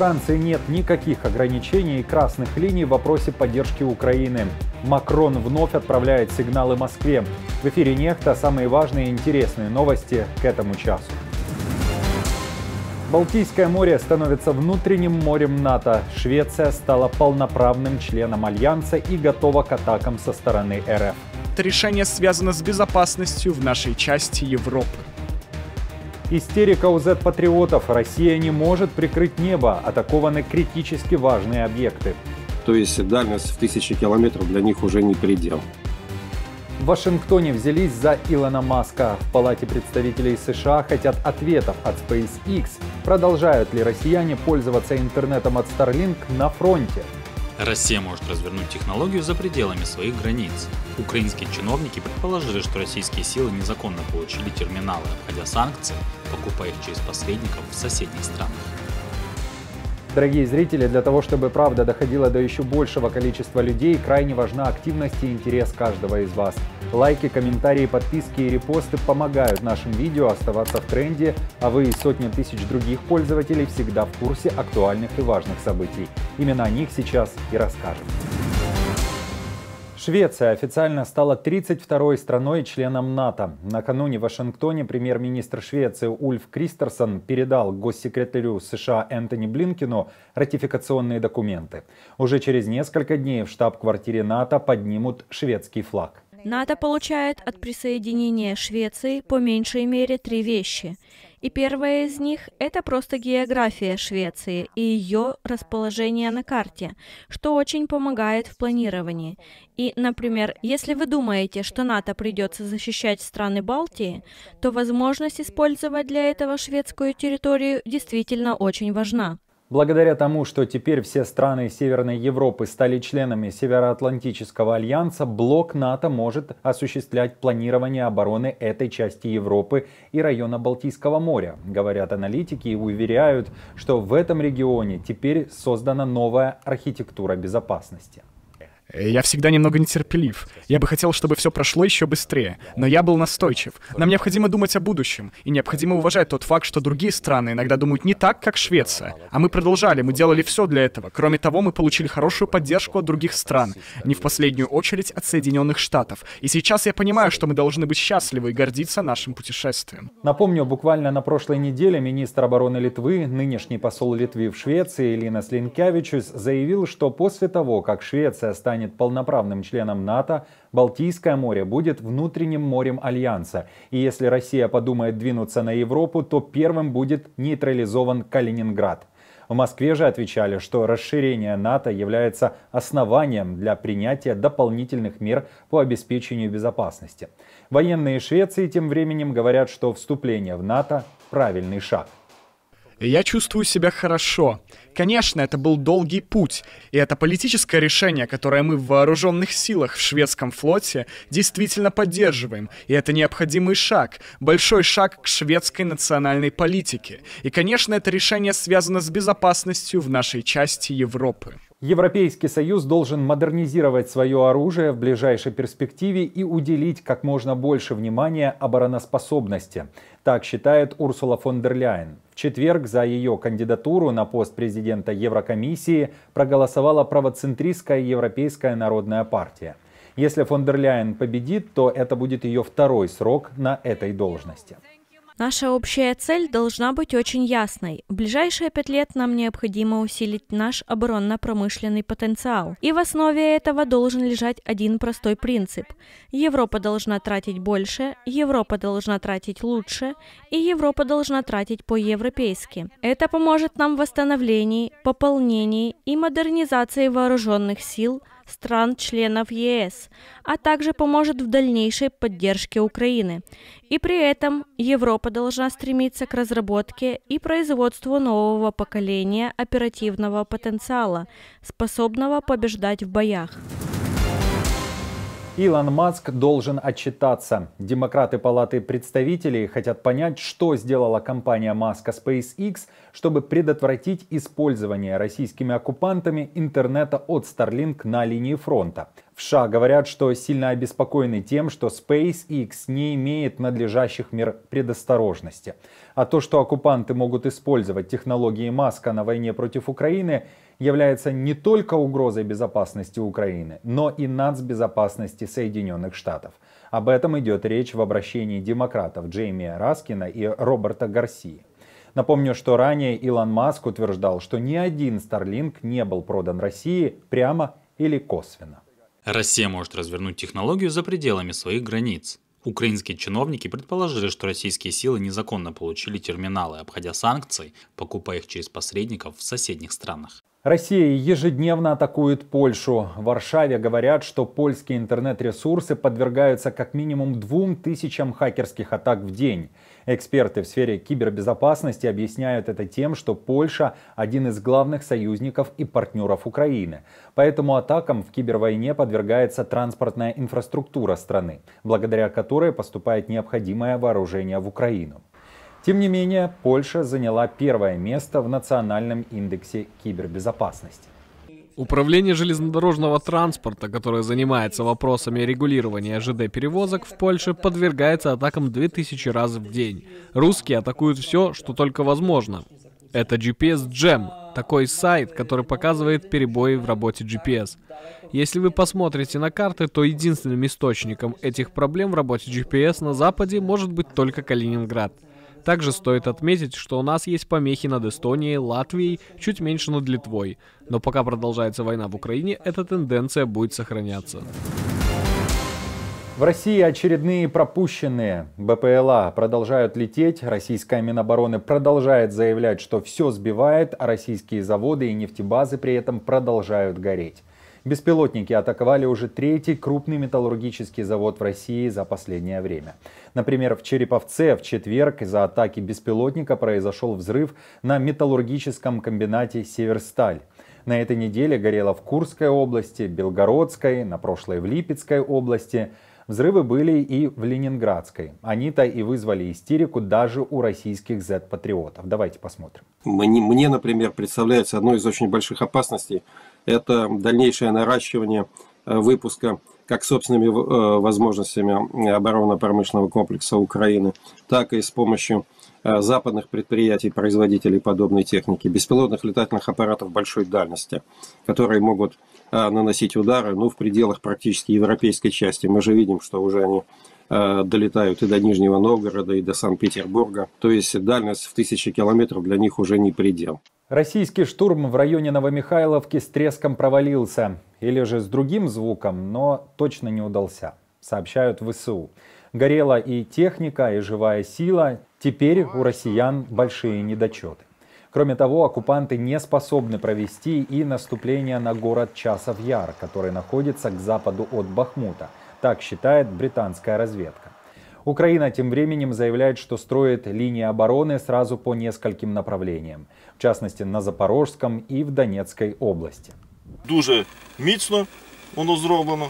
Франции нет никаких ограничений и красных линий в вопросе поддержки Украины. Макрон вновь отправляет сигналы Москве. В эфире «Нехта» самые важные и интересные новости к этому часу. Балтийское море становится внутренним морем НАТО. Швеция стала полноправным членом Альянса и готова к атакам со стороны РФ. Это решение связано с безопасностью в нашей части Европы. Истерика у Z-патриотов. Россия не может прикрыть небо. Атакованы критически важные объекты. То есть дальность в 1000 километров для них уже не предел. В Вашингтоне взялись за Илона Маска. В Палате представителей США хотят ответов от SpaceX. Продолжают ли россияне пользоваться интернетом от Starlink на фронте? Россия может развернуть технологию за пределами своих границ. Украинские чиновники предположили, что российские силы незаконно получили терминалы, обходя санкции, покупая их через посредников в соседних странах. Дорогие зрители, для того, чтобы правда доходила до еще большего количества людей, крайне важна активность и интерес каждого из вас. Лайки, комментарии, подписки и репосты помогают нашим видео оставаться в тренде, а вы и сотни тысяч других пользователей всегда в курсе актуальных и важных событий. Именно о них сейчас и расскажем. Швеция официально стала 32-й страной-членом НАТО. Накануне в Вашингтоне премьер-министр Швеции Ульф Кристерсон передал госсекретарю США Энтони Блинкену ратификационные документы. Уже через несколько дней в штаб-квартире НАТО поднимут шведский флаг. НАТО получает от присоединения Швеции по меньшей мере 3 вещи. И первая из них – это просто география Швеции и ее расположение на карте, что очень помогает в планировании. И, например, если вы думаете, что НАТО придется защищать страны Балтии, то возможность использовать для этого шведскую территорию действительно очень важна. Благодаря тому, что теперь все страны Северной Европы стали членами Североатлантического альянса, блок НАТО может осуществлять планирование обороны этой части Европы и района Балтийского моря. Говорят аналитики и уверяют, что в этом регионе теперь создана новая архитектура безопасности. Я всегда немного нетерпелив. Я бы хотел, чтобы все прошло еще быстрее. Но я был настойчив. Нам необходимо думать о будущем. И необходимо уважать тот факт, что другие страны иногда думают не так, как Швеция. А мы продолжали, мы делали все для этого. Кроме того, мы получили хорошую поддержку от других стран. Не в последнюю очередь от Соединенных Штатов. И сейчас я понимаю, что мы должны быть счастливы и гордиться нашим путешествием. Напомню, буквально на прошлой неделе министр обороны Литвы, нынешний посол Литвы в Швеции Линас Линкевичус заявил, что после того, как Швеция станет полноправным членом НАТО, Балтийское море будет внутренним морем Альянса. И если Россия подумает двинуться на Европу, то первым будет нейтрализован Калининград. В Москве же отвечали, что расширение НАТО является основанием для принятия дополнительных мер по обеспечению безопасности. Военные Швеции тем временем говорят, что вступление в НАТО – правильный шаг. Я чувствую себя хорошо. Конечно, это был долгий путь, и это политическое решение, которое мы в вооруженных силах в шведском флоте действительно поддерживаем. И это необходимый шаг, большой шаг к шведской национальной политике. И, конечно, это решение связано с безопасностью в нашей части Европы. Европейский Союз должен модернизировать свое оружие в ближайшей перспективе и уделить как можно больше внимания обороноспособности. Так считает Урсула фон дер Ляйен. В четверг за ее кандидатуру на пост президента Еврокомиссии проголосовала правоцентристская Европейская народная партия. Если фон дер Ляйен победит, то это будет ее второй срок на этой должности. Наша общая цель должна быть очень ясной. В ближайшие 5 лет нам необходимо усилить наш оборонно-промышленный потенциал. И в основе этого должен лежать один простой принцип. Европа должна тратить больше, Европа должна тратить лучше, и Европа должна тратить по-европейски. Это поможет нам в восстановлении, пополнении и модернизации вооруженных сил стран-членов ЕС, а также поможет в дальнейшей поддержке Украины. И при этом Европа должна стремиться к разработке и производству нового поколения оперативного потенциала, способного побеждать в боях. Илон Маск должен отчитаться. Демократы Палаты представителей хотят понять, что сделала компания Маска SpaceX, чтобы предотвратить использование российскими оккупантами интернета от Starlink на линии фронта. В США говорят, что сильно обеспокоены тем, что SpaceX не имеет надлежащих мер предосторожности. А то, что оккупанты могут использовать технологии Маска на войне против Украины, является не только угрозой безопасности Украины, но и нацбезопасности Соединенных Штатов. Об этом идет речь в обращении демократов Джейми Раскина и Роберта Гарсии. Напомню, что ранее Илон Маск утверждал, что ни один Starlink не был продан России прямо или косвенно. Россия может развернуть технологию за пределами своих границ. Украинские чиновники предположили, что российские силы незаконно получили терминалы, обходя санкции, покупая их через посредников в соседних странах. Россия ежедневно атакует Польшу. В Варшаве говорят, что польские интернет-ресурсы подвергаются как минимум 2000 хакерских атак в день. Эксперты в сфере кибербезопасности объясняют это тем, что Польша – один из главных союзников и партнеров Украины. Поэтому атакам в кибервойне подвергается транспортная инфраструктура страны, благодаря которой поступает необходимое вооружение в Украину. Тем не менее, Польша заняла первое место в национальном индексе кибербезопасности. Управление железнодорожного транспорта, которое занимается вопросами регулирования ЖД-перевозок в Польше, подвергается атакам 2000 раз в день. Русские атакуют все, что только возможно. Это GPS Jam, такой сайт, который показывает перебои в работе GPS. Если вы посмотрите на карты, то единственным источником этих проблем в работе GPS на Западе может быть только Калининград. Также стоит отметить, что у нас есть помехи над Эстонией, Латвией, чуть меньше над Литвой. Но пока продолжается война в Украине, эта тенденция будет сохраняться. В России очередные пропущенные БПЛА продолжают лететь. Российская Минобороны продолжает заявлять, что все сбивает, а российские заводы и нефтебазы при этом продолжают гореть. Беспилотники атаковали уже третий крупный металлургический завод в России за последнее время. Например, в Череповце в четверг из-за атаки беспилотника произошел взрыв на металлургическом комбинате «Северсталь». На этой неделе горело в Курской области, Белгородской, на прошлой в Липецкой области. Взрывы были и в Ленинградской. Они-то и вызвали истерику даже у российских Z-патриотов. Давайте посмотрим. Мне, например, представляется одной из очень больших опасностей – это дальнейшее наращивание выпуска как собственными возможностями оборонно-промышленного комплекса Украины, так и с помощью западных предприятий, производителей подобной техники, беспилотных летательных аппаратов большой дальности, которые могут наносить удары в пределах практически европейской части. Мы же видим, что уже они долетают и до Нижнего Новгорода, и до Санкт-Петербурга. То есть дальность в 1000 километров для них уже не предел. Российский штурм в районе Новомихайловки с треском провалился. Или же с другим звуком, но точно не удался, сообщают ВСУ. Горела и техника, и живая сила. Теперь у россиян большие недочеты. Кроме того, оккупанты не способны провести и наступление на город Часов-Яр, который находится к западу от Бахмута. Так считает британская разведка. Украина тем временем заявляет, что строит линии обороны сразу по нескольким направлениям. В частности, на Запорожском и в Донецкой области. Дуже міцно воно зроблено,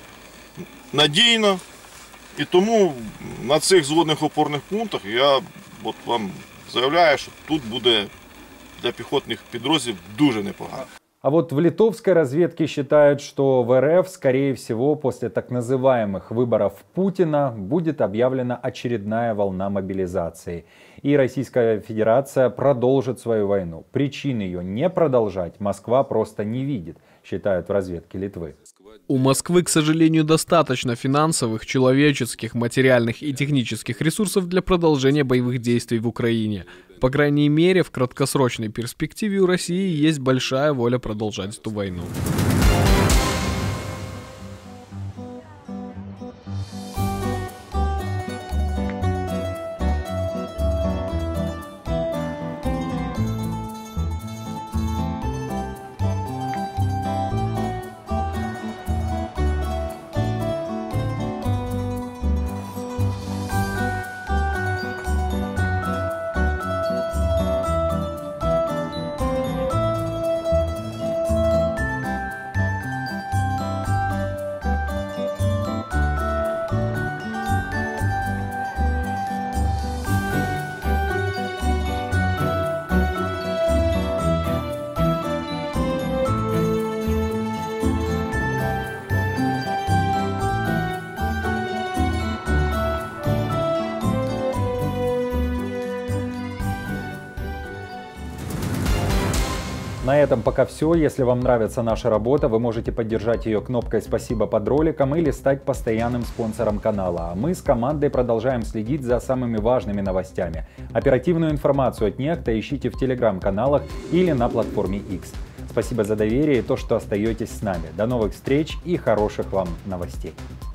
надійно. І тому на цих зводних опорних пунктах я вам заявляю, що тут буде для піхотних підрозділів дуже непогано. А вот в литовской разведке считают, что в РФ, скорее всего, после так называемых выборов Путина будет объявлена очередная волна мобилизации. И Российская Федерация продолжит свою войну. Причин ее не продолжать Москва просто не видит, считают в разведке Литвы. У Москвы, к сожалению, достаточно финансовых, человеческих, материальных и технических ресурсов для продолжения боевых действий в Украине. По крайней мере, в краткосрочной перспективе у России есть большая воля продолжать эту войну. На этом пока все. Если вам нравится наша работа, вы можете поддержать ее кнопкой «Спасибо» под роликом или стать постоянным спонсором канала. А мы с командой продолжаем следить за самыми важными новостями. Оперативную информацию от Нехта ищите в телеграм-каналах или на платформе X. Спасибо за доверие и то, что остаетесь с нами. До новых встреч и хороших вам новостей.